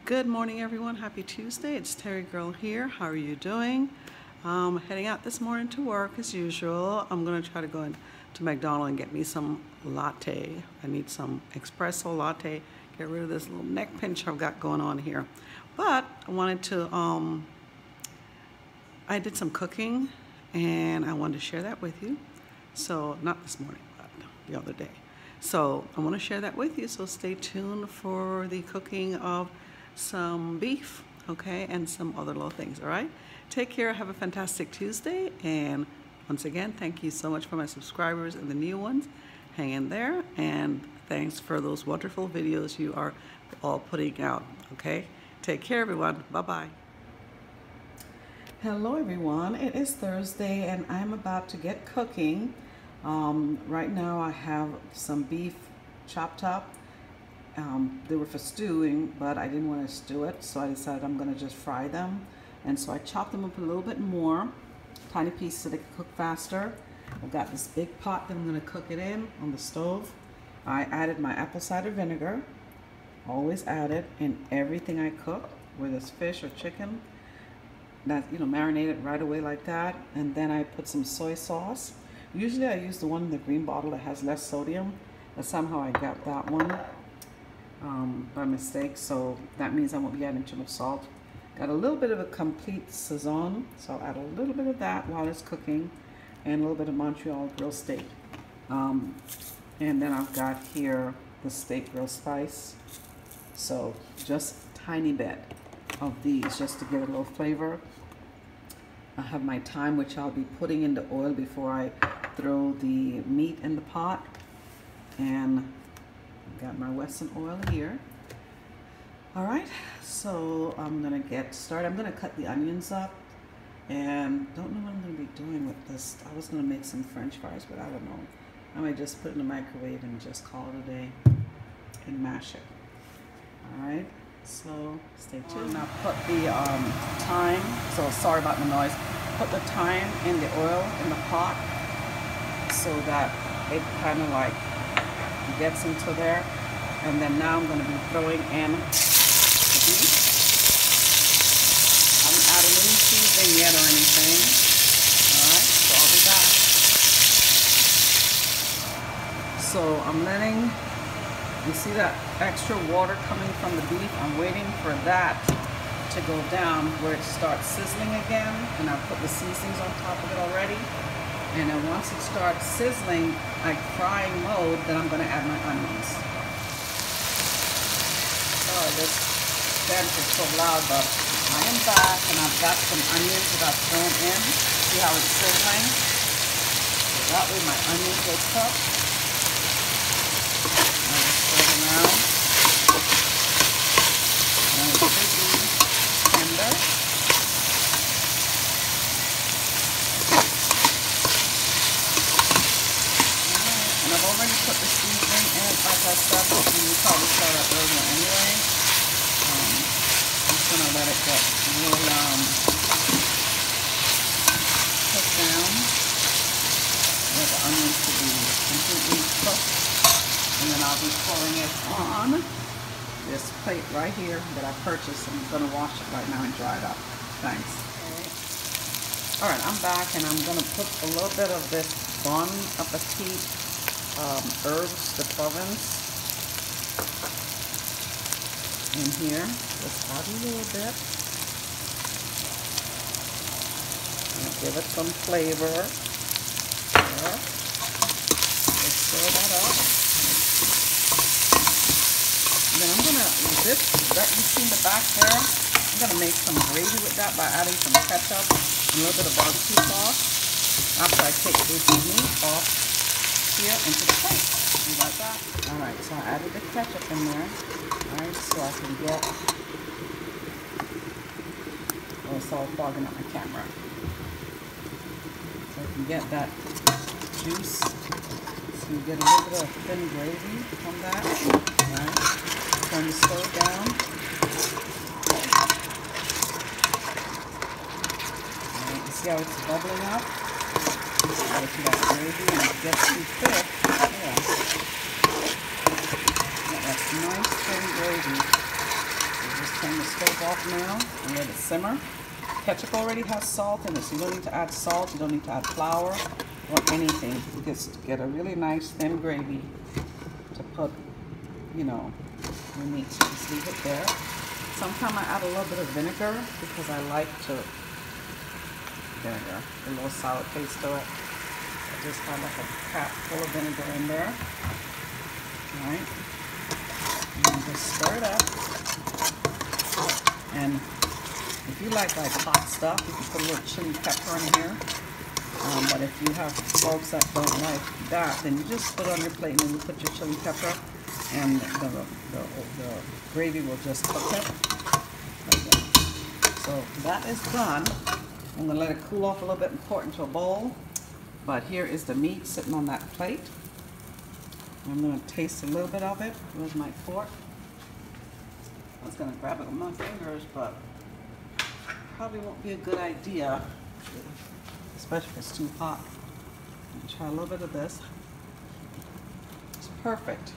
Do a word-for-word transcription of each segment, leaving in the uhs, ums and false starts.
Good morning, everyone. Happy Tuesday. It's Terry Girl here. How are you doing? Um, heading out this morning to work as usual. I'm going to try to go into McDonald's and get me some latte. I need some espresso latte. Get rid of this little neck pinch I've got going on here. But I wanted to, um, I did some cooking and I wanted to share that with you. So, not this morning, but the other day. So, I want to share that with you. So, stay tuned for the cooking of some beef, okay, and some other little things, all right? Take care. Have a fantastic Tuesday. And once again, thank you so much for my subscribers and the new ones. Hang in there. And thanks for those wonderful videos you are all putting out, okay? Take care, everyone. Bye-bye. Hello, everyone. It is Thursday, and I'm about to get cooking. Um, right now, I have some beef chopped up. Um, they were for stewing, but I didn't want to stew it, so I decided I'm going to just fry them. And so I chopped them up a little bit more, tiny pieces so they can cook faster. I've got this big pot that I'm going to cook it in on the stove. I added my apple cider vinegar, always add it in everything I cook, whether it's fish or chicken. That, you know, marinate it right away like that. And then I put some soy sauce. Usually I use the one in the green bottle that has less sodium, but somehow I got that one um, by mistake, so that means I won't be adding too much salt. Got a little bit of a complete Saison, so I'll add a little bit of that while it's cooking, and a little bit of Montreal grill steak. Um, and then I've got here the steak grill spice, so just a tiny bit of these just to give it a little flavor. I have my thyme, which I'll be putting in the oil before I throw the meat in the pot, and I've got my Wesson oil here. All right, so I'm gonna get started. I'm gonna cut the onions up, and don't know what I'm gonna be doing with this. I was gonna make some French fries, but I don't know. I might just put it in the microwave and just call it a day and mash it. All right, so stay tuned. Now put the um, thyme, so sorry about the noise. Put the thyme in the oil in the pot so that it kind of like gets into there. And then now I'm going to be throwing in the beef. I haven't added any seasoning yet or anything. Alright, so I'll be back. So I'm letting, you see that extra water coming from the beef? I'm waiting for that to go down where it starts sizzling again. And I've put the seasonings on top of it already. And then once it starts sizzling, like frying mode, then I'm going to add my onions. Sorry, this bench is so loud, but I am back, and I've got some onions that I've thrown in. See how it's sizzling? So that way my onions will cook. I'll just stir them around. And it should be tender. And I've already put the seasoning in it, like I said, and you probably saw that earlier anyway. Um, I'm just going to let it get really um, cooked down. I want the onions to be completely cooked. And then I'll be pouring it on this plate right here that I purchased. I'm going to wash it right now and dry it up. Thanks. All right, I'm back, and I'm going to put a little bit of this Bon Appetit Um, herbs de Provence in here. Just add a little bit. And give it some flavor. There. Just stir that up. And then I'm gonna, this that you see in the back there, I'm gonna make some gravy with that by adding some ketchup and a little bit of barbecue sauce after I take this meat off here into the plate. You like that? Alright, so I added the ketchup in there. Alright, so I can get, oh, it's all fogging up my camera. So I can get that juice. So you get a little bit of thin gravy from that. Alright, turn the stove down. Alright, you see how it's bubbling up? If you got gravy and it gets too thick, yeah. That's nice thin gravy. So just turn the stove off now and let it simmer. Ketchup already has salt in it, so you don't need to add salt, you don't need to add flour or anything. You just get a really nice thin gravy to put, you know, your meat. So just leave it there. Sometimes I add a little bit of vinegar because I like to vinegar, a little sour taste to it. I just have like a cap full of vinegar in there. All right, and just stir it up. And if you like like hot stuff, you can put a little chili pepper in here. Um, but if you have folks that don't like that, then you just put it on your plate and then you put your chili pepper, and the, the, the, the gravy will just cook it. Okay. So that is done. I'm going to let it cool off a little bit and pour it into a bowl. But here is the meat sitting on that plate. I'm going to taste a little bit of it. Where's my fork? I was going to grab it with my fingers, but probably won't be a good idea, especially if it's too hot. I'm gonna try a little bit of this. It's perfect.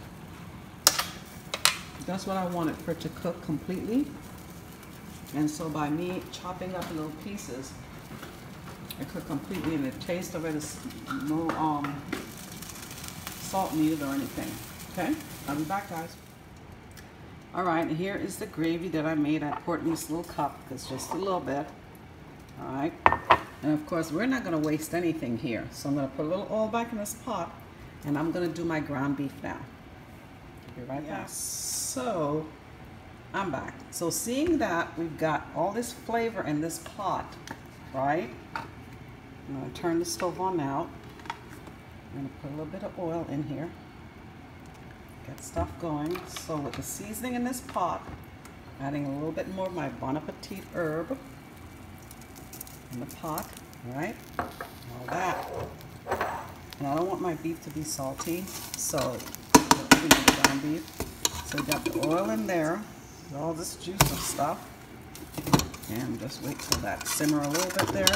That's what I wanted, for it to cook completely. And so by me chopping up little pieces, it cooked completely, and the taste of it is no um, salt needed or anything. Okay, I'll be back, guys. All right, here is the gravy that I made. I poured in this little cup, it's just a little bit. All right, and of course, we're not gonna waste anything here. So I'm gonna put a little oil back in this pot, and I'm gonna do my ground beef now. Be right back. So, I'm back. So seeing that we've got all this flavor in this pot, right? I'm gonna turn the stove on now. I'm gonna put a little bit of oil in here. Get stuff going. So with the seasoning in this pot, adding a little bit more of my Bon Appetit herb in the pot, right? All that. And I don't want my beef to be salty, so we need the ground beef. So we got the oil in there, all this juice and stuff, and just wait till that simmer a little bit there.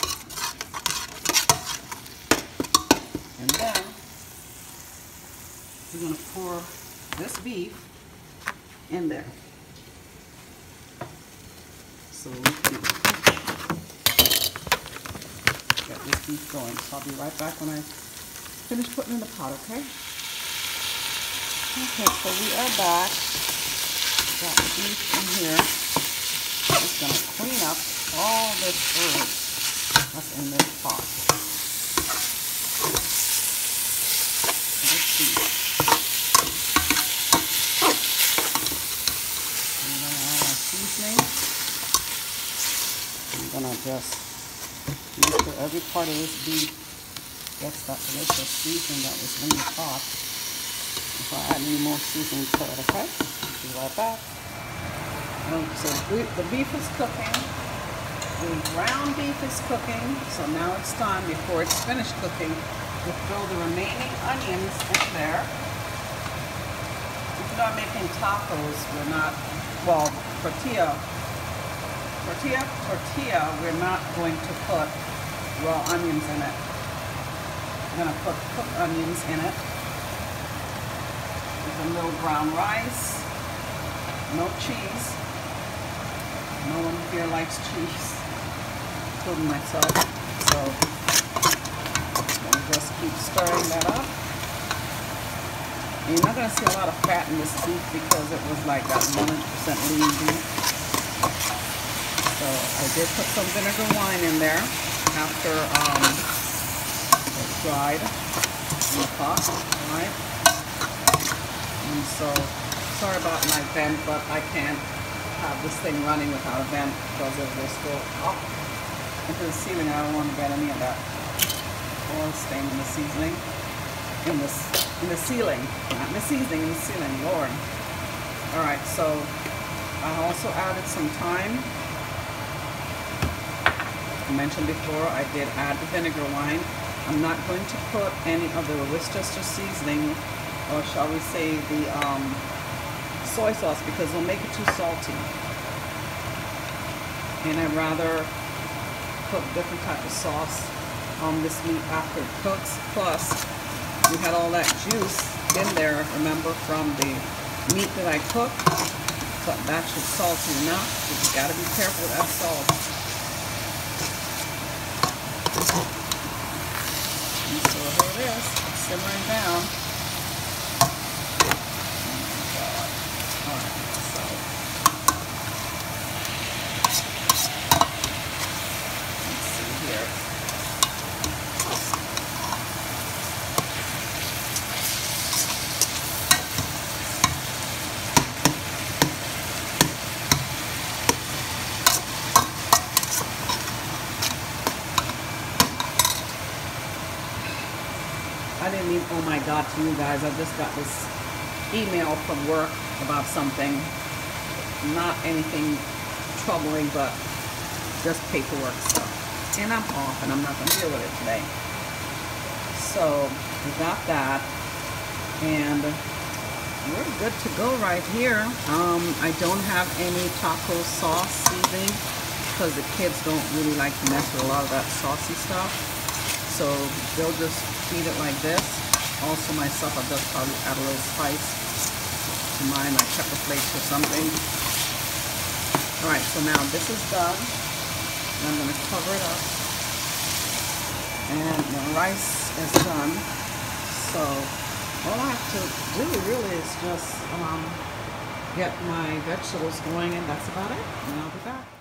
And then we're going to pour this beef in there. So we can get this beef going. So I'll be right back when I finish putting in the pot, okay? Okay, so we are back. Got the beef in here. I'm just going to clean up all this herb that's in this pot. This beef. I'm gonna just make sure every part of this beef gets that delicious seasoning that was in the pot before I add any more seasoning to it, okay? Be right back. Um, so the beef is cooking, the ground beef is cooking, so now it's time, before it's finished cooking, to throw the remaining onions in there. If you're not making tacos, we're not, well, tortilla, Tortilla, tortilla, we're not going to put raw onions in it. We're going to put cooked onions in it. With a little brown rice, no cheese. No one here likes cheese, including myself. So, I'm going to just keep stirring that up. And you're not going to see a lot of fat in this beef because it was like that one hundred percent lean beef. So I did put some vinegar wine in there after um, it dried in the pot, right? And so, sorry about my vent, but I can't have this thing running without a vent because it will just go up into the ceiling. I don't want to get any of that oil stain in the seasoning, in the, in the ceiling, not in the seasoning, in the ceiling, Lord. All right, so I also added some thyme. I mentioned before, I did add the vinegar wine. I'm not going to put any of the Worcestershire seasoning, or shall we say the um, soy sauce, because it'll make it too salty. And I'd rather put different type of sauce on this meat after it cooks. Plus, we had all that juice in there, remember, from the meat that I cooked. So But that should salt enough. You gotta be careful with that salt. And so here it is, simmering down. Oh my God. All right, so let's see here. I didn't mean, oh my God, to you guys. I just got this email from work about something. Not anything troubling, but just paperwork stuff. And I'm off, and I'm not going to deal with it today. So, we got that. And we're good to go right here. Um, I don't have any taco sauce seasoning because the kids don't really like to mess with a lot of that saucy stuff. So they'll just feed it like this. Also myself, I'll just probably add a little spice to mine, like pepper flakes or something. All right, so now this is done. I'm gonna cover it up. And the rice is done. So all I have to do really is just um, get my vegetables going, and that's about it. And I'll be back.